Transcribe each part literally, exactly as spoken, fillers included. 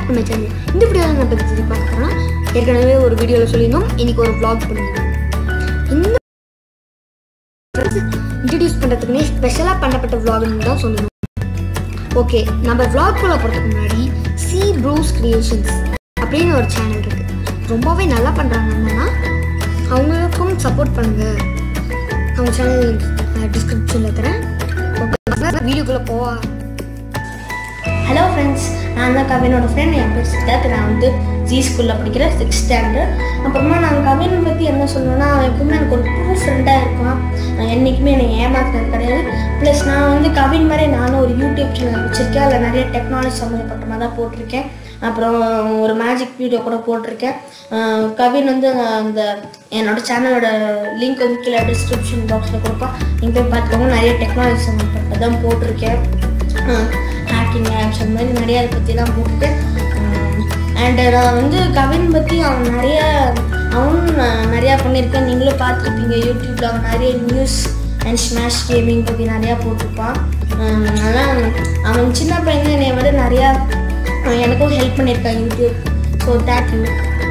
Back to my channel. இந்த வீடியோவில் நான் பற்றி பார்க்குறேன்னா ஏற்கனவே ஒரு வீடியோவில் சொல்லியிருந்தோம், இன்றைக்கி ஒரு vlog பண்ணியிருந்தோம். இந்த இன்ட்ரடியூஸ் பண்ணுறதுக்குனே ஸ்பெஷலாக பண்ணப்பட்ட vlogன்னு தான் சொல்லணும். ஓகே, நம்ம vlogக்குள்ளே போகிறதுக்கு முன்னாடி சி ப்ரூஸ் கிரியேஷன்ஸ் அப்படின்னு ஒரு சேனல் இருக்குது. ரொம்பவே நல்லா பண்ணுறாங்க. என்னன்னா அவங்களுக்கும் சப்போர்ட் பண்ணுங்கள். அவங்க சேனல் டிஸ்கிரிப்ஷனில் தரேன். ஓகே, வீடியோக்குள்ளே போவா. ஹலோ ஃப்ரெண்ட்ஸ், நான் தான் கவினோட ஃப்ரெண்ட். என் பேர் சித்தார்த். நான் வந்து ஜி ஸ்கூலில் படிக்கிறேன், சிக்ஸ்த் ஸ்டாண்டர்ட். அப்புறமா நான் கவினை பற்றி என்ன சொல்லணும்னா, அவன் எப்பவுமே எனக்கு ஒரு ட்ரூ ஃப்ரெண்டாக இருப்பான். என்றைக்குமே என்னை ஏமாத்துறது கிடையாது. ப்ளஸ் நான் வந்து கவின் மாதிரி நானும் ஒரு யூடியூப் சேனல் வச்சுருக்கேன். அதில் நிறைய டெக்னாலஜி சம்மந்தப்பட்டமாக தான் போட்டிருக்கேன். அப்புறம் ஒரு மேஜிக் வீடியோ கூட போட்டிருக்கேன். கவின் வந்து அந்த என்னோடய சேனலோட லிங்க் வந்து கீழே டிஸ்கிரிப்ஷன் பாக்ஸில் கொடுப்போம். நீங்கள் போய் பார்த்துக்கோங்க. நிறைய டெக்னாலஜி சம்மந்தப்பட்ட தான் போட்டிருக்கேன். ஹேக்கிங் ஆப்ஸ் அந்த மாதிரி நிறையா அதை பற்றிலாம் போட்டுருக்கேன். அண்டு நான் வந்து கவின் பற்றி அவன் நிறைய அவனும் நிறையா பண்ணியிருக்கேன். நீங்களும் பார்த்துருப்பீங்க யூடியூப்பில். அவன் நிறைய நியூஸ் அண்ட் ஸ்மாஷ் கேமிங் பற்றி நிறையா போட்டிருப்பான். ஆனால் அவன் சின்ன பையன் என்னை விட நிறையா எனக்கும் ஹெல்ப் பண்ணியிருக்கான் யூடியூப். So thank you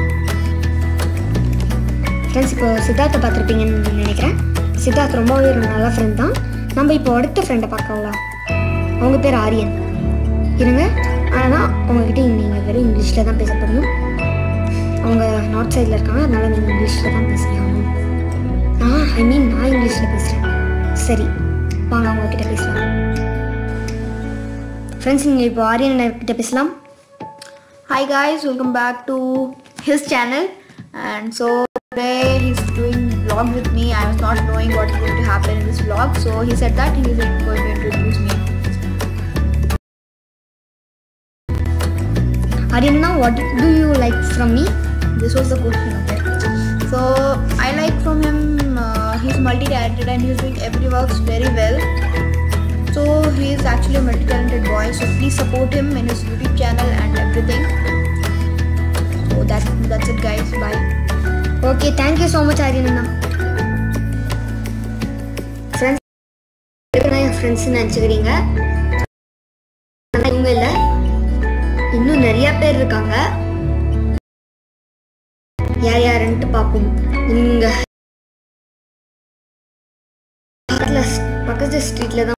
friends. இப்போ சித்தார்த்தை பார்த்துருப்பீங்கன்னு நினைக்கிறேன். சித்தார்த் ரொம்பவே ஒரு நல்ல ஃப்ரெண்ட் தான். நம்ம இப்போ அடுத்த ஃப்ரெண்டை பார்க்கலாம். அவங்க பேர் ஆரியன். இருங்க, ஆனால் அவங்கக்கிட்ட நீங்கள் வெறும் இங்கிலீஷில் தான் பேச முடியும். அவங்க நார்த் சைடில் இருக்காங்க, அதனால் நீங்கள் இங்கிலீஷில் தான் பேசுகிறாங்க. நான் ஐ மீன் நான் இங்கிலீஷில் பேசுகிறேன். சரி, வாங்க அவங்கக்கிட்ட பேசலாம். ஃப்ரெண்ட்ஸ், நீங்கள் இப்போ ஆரியன் கிட்ட பேசலாம். Hi guys, welcome back to his channel. And so today he's doing vlog with me. I was not knowing what is going to happen in this vlog, so he said that he is going to introduce me. Aryan, now what do you like from me? This was the question. Okay, so I like from him uh, he's multi-talented and he's doing every works very well. So he is actually a multi-talented boy, so please support him in his YouTube channel and everything. So that, that's it guys, bye. Okay, thank you so much Aryan. Friends, என் friends நினச்சிக்கிறீங்க. இவங்க இல்லை, இன்னும் நிறைய பேர் இருக்காங்க. யார் யாருன்ட்டு பார்ப்போம். இங்கே பக்கத்தில் ஸ்ட்ரீட்டில் தான்